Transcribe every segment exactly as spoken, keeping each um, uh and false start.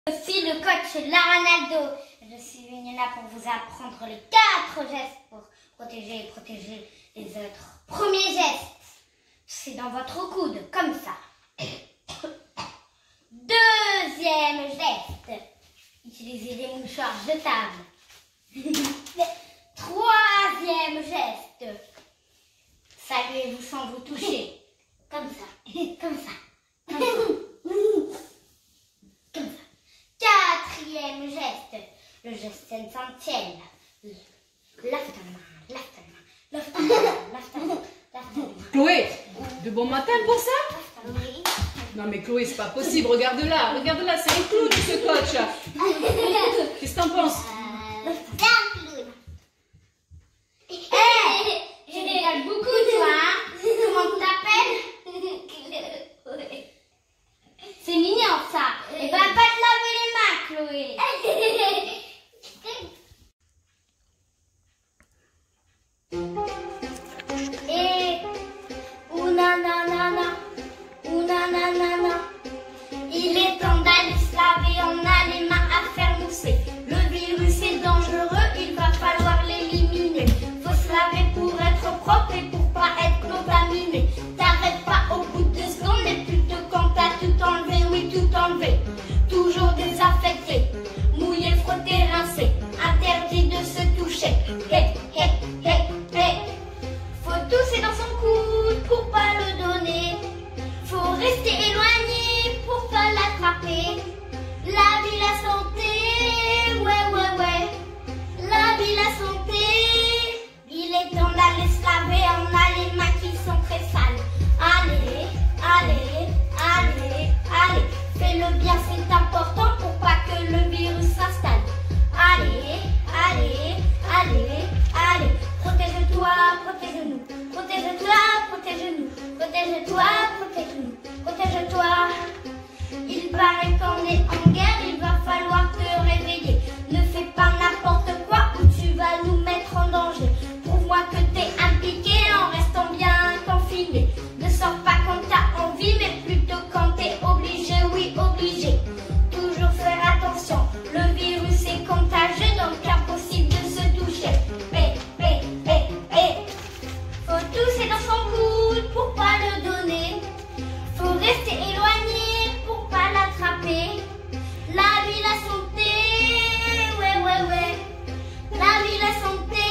Je suis le coach Laranaldo. Je suis venu là pour vous apprendre les quatre gestes pour protéger et protéger les autres. Premier geste, c'est dans votre coude, comme ça. Deuxième geste, utilisez des mouchoirs jetables. Troisième geste, saluez-vous sans vous toucher. Comme ça, comme ça, comme ça. Comme ça. Quatrième geste, le geste essentiel. Lave ta main, lave ta main, lave ta main, lave ta main, lave ta main. Chloé, de bon matin pour ça? Oui. Non mais Chloé, c'est pas possible, regarde-la, regarde-la, c'est un clown ce coach. Qu'est-ce que t'en penses? Euh, c'est un clown. Hé, hey, je rigole beaucoup toi, hein? Comment tu t'appelles? C'est mignon ça. Et va pas te laver les mains, Chloé. Et ouna nanana, ouna nanana. Il est temps d'aller se laver, on a les mains à faire mousser. Le virus est dangereux, il va falloir l'éliminer. Faut se laver pour être propre et pour pas être contaminé. T'arrêtes pas au bout de deux secondes, mais plutôt quand t'as tout enlevé, oui tout enlevé. Toujours désaffecté, mouillé, frotté, rincé. Interdit de se toucher. Hé, hé, hé, hé. Faut tousser dans son coude pour pas le donner. Faut rester éloigné pour pas l'attraper. La vie, la santé, ouais, ouais, ouais. La vie, la santé. Il est temps d'aller se laver, on a les mains qui sont très sales. Allez, allez, allez, allez. Fais le bien, c'est important pour pas que le virus s'installe. Allez, allez, allez, allez. Protège-toi, protège-nous. Protège-toi, protège-nous. Protège-toi, protège-nous. Protège-toi. Il paraît qu'on est en guerre, il va falloir te réveiller. Ne fais pas n'importe quoi ou tu vas nous mettre en danger. Prouve-moi que t'es impliqué en restant bien confiné. Ne sors pas quand t'as envie, mais plutôt quand t'es obligé, oui obligé. Toujours faire attention, le virus est contagieux, donc impossible de se toucher. Hé, hé, hé, hé. Faut tousser dans son coude pour pas le donner. Faut rester éloigné pour pas l'attraper. La vie, la santé, ouais, ouais, ouais. La vie, la santé.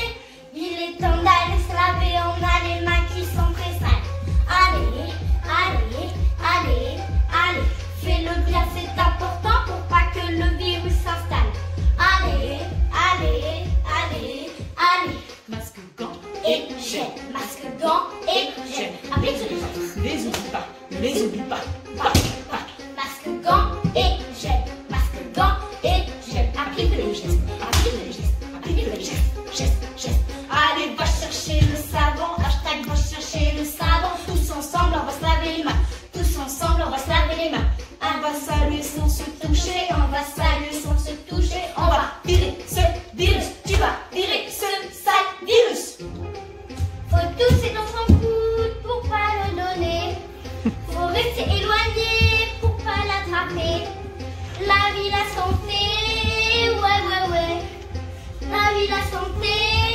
Il est temps d'aller se laver, on a les mains qui sont très sales. Allez, allez, allez, allez. Fais le bien, c'est important pour pas que le virus s'installe. Allez, allez, allez, allez. Masque, gants Et gel, masque, gants et gel. Applique sur les autres. les oublie pas, ne les oublie pas. Pas, pas. Masque, gants et gel. Masque, gants et gel. Applique le geste, applique le geste, applique le geste, geste, geste. Allez, va chercher le savon, hashtag va chercher le savon. Tous ensemble, on va se laver les mains. Tous ensemble, on va se laver les mains. On va saluer sans se toucher, on va saluer sans se toucher. On va virer ce virus, tu vas virer ce sale virus. Faut tousser dans son coude pour pas le donner. Faut rester éloigné pour pas l'attraper. La vie, la santé, ouais, ouais, ouais. La vie, la santé.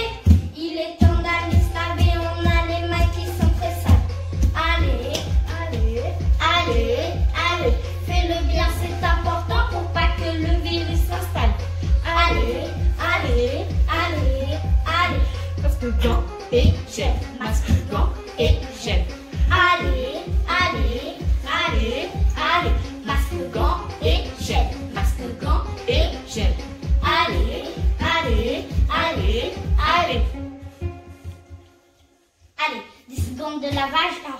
Il est temps d'aller se laver, on a les mains qui sont très sales. Allez, allez, allez, allez. Fais le bien, c'est important pour pas que le virus s'installe. Allez, allez, allez, allez. Masque, gants et gel. Masque, gants et gel. Allez, allez, allez, allez. Masque, gants et gel. Masque, gants Et gel. Allez, allez, allez, allez. Allez, dix secondes de lavage et